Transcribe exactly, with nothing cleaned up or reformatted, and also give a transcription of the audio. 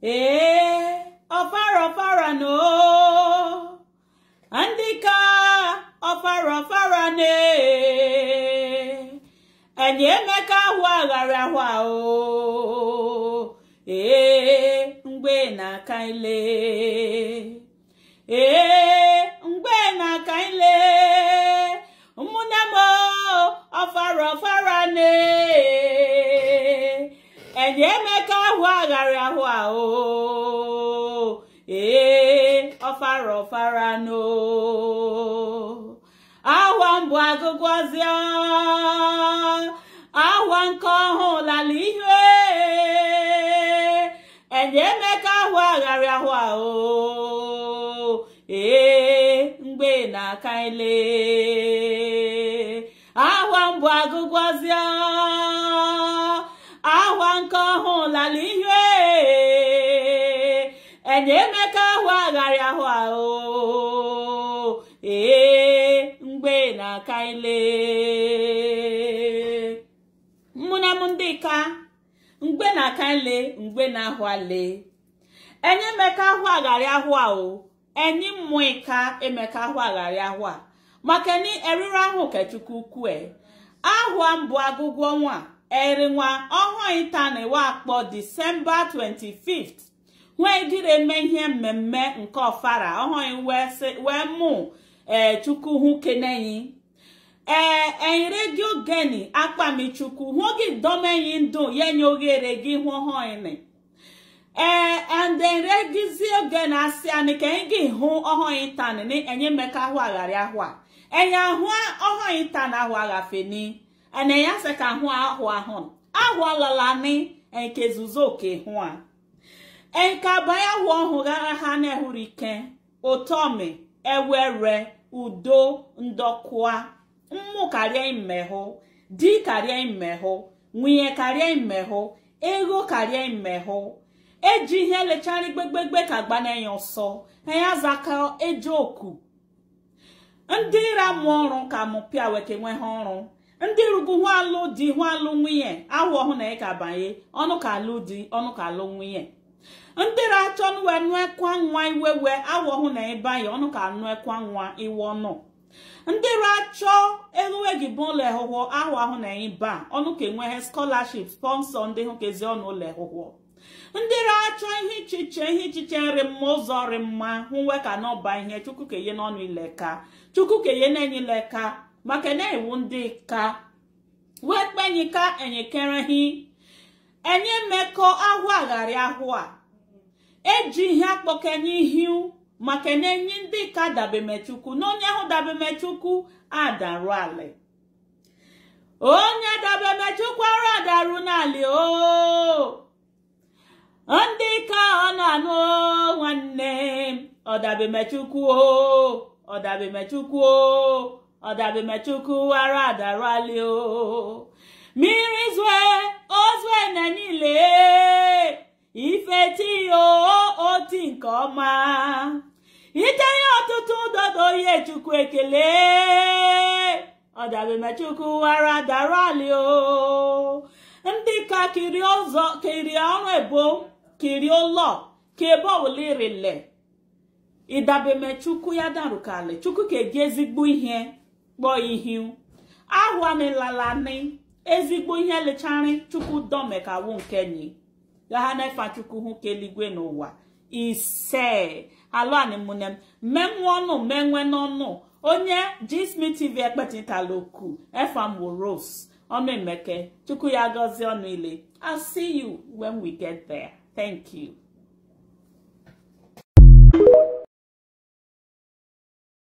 Eh, ọfara ọfara no. Andika ọfara ọfara ne. Enye emeka ahụ aghara ahụ ahụ. Eh, mgbe na kaile. Eh, mgbe na kaile. Umunamo ọfara ọfara ne. Enye emeka ahụ aghara ahụ ahụ. Eh, ọfara ọfara no. Awa mbụ agụgwazịa. Awa nke ọhụụ lala ihe. Enye emeka ahụ aghara ahụ ahụ. Eh, mgbe na kaile. Awa mbụ agụgwazịa. Awa nke ọhụụ lala ihe. Enye emeka ahụ aghara ahụ ahụ. Eh, mgbe na kaile. Muna mundika. Mgbe na kaile, mgbe na ahụ ale. Enye emeka ahụ aghara ahụ ahụ. Enyi mmụika emeka ahụ aghara ahụ a. Maka ni eriri ahụ kechukwu kwe. Ahụ mbụ agụgwọ nwa. Eri nwa ọhụụ ịtani wa akpọ December twenty-fifth. Wee gire eme ihe mmemme nke ọfara ọhụụ wee mụ eh, chukwu hụ keneyi. Eh, en radio geni akpami chukwu hụ gị domenyi ndụ yenye oghere gị hụ ọhụụ ni. Eh, and then regizie geni asị anị ka gị hụ ọhụụ ịtani ni enye emeka ahụ aghara ahụ a. Enye ahụ ọhụụ ịtani ahụ aghafe ni. Ene ya se ka hụ ahụ ahụ. Ahụ alala ni enke zuzo oke hụ a. Enka baya hụ ọhụ gara ha na-ehuru ike. Otome, ewere, udo, ndokwa. Mmu karịa imehụ. Di karịa imehụ. Nwunye karịa imehụ. Ego karịa imehụ. Eji ihe lechari gbegbegbe ka gbanenye ọsọ. Enya zaka eji oku. Ndị ra mụ ọrụ ka mụ pịa weke nwe ha ọrụ. Ndị rugu hụ alụ di hụ alụ nwunye. Ahụ ọhụ na eka banye. Ọnụ ka alụ di, ọnụ ka alụ nwunye. Ndị ra achọ nwe nwekwa nwa iwewe. Ahụ ọhụ na ebe anyị ọnụ ka nwekwa nwa iwe ọnụ. Ndị ra achọ eluwe gị bụ ụlọ ehụhụ. Ahụ ahụ na ebe ọnụ ka enweghị scholarship sponsor ndị hụ kezi ọnụ ụlọ ehụhụ. Ndị ra achọ ihe ichiche ihe ichiche nri mma ụzọ nri mma hụ nwe ka n'ọba ihe chukwu ka ihe n'ọnụ ileka. Chukwu ka ihe na-enye ileka. Maka na iwu ndị ka wee kpenye ka enyekere hi enye mmekọ ahụ aghara ahụ a eji ihe akpọkenye ihu maka na enyi ndị ka dabemechukwu na onye ahụ dabemechukwu adarụ ali onye dabemechukwu arụ adarụ n'ali o ndị ka ọ na-anụ nwanne ọ dabemechukwu o ọ dabemechukwu o Ọdabemechukwu ara adarali o. Mmiri zwe ozwe na niile. Ifeti o oti nke ọma. Itenye ọtụtụ dodo ihe chukwu ekele. Ọdabemechukwu ara adarali o. Ndị ka kiri ọzọ kiri ọrụ ebo kiri ụlọ kebo wulirile. Idabemechukwu ya darukale. Chukwu ka eji ezigbo ihe. Kpọ ihu ahụ anịlala ni ezigbo ihe lechari chukwu dome ka wụ nke ni gaha nefa chukwu hụ keligwe n'ụwa ise alụ animunem menwe ọnụ menwe n'ọnụ onye Gismi T V ekpetitaloku efam Rose ọnụ emeke chukwu ya gọzie ọnụ ile. I'll see you when we get there. Thank you.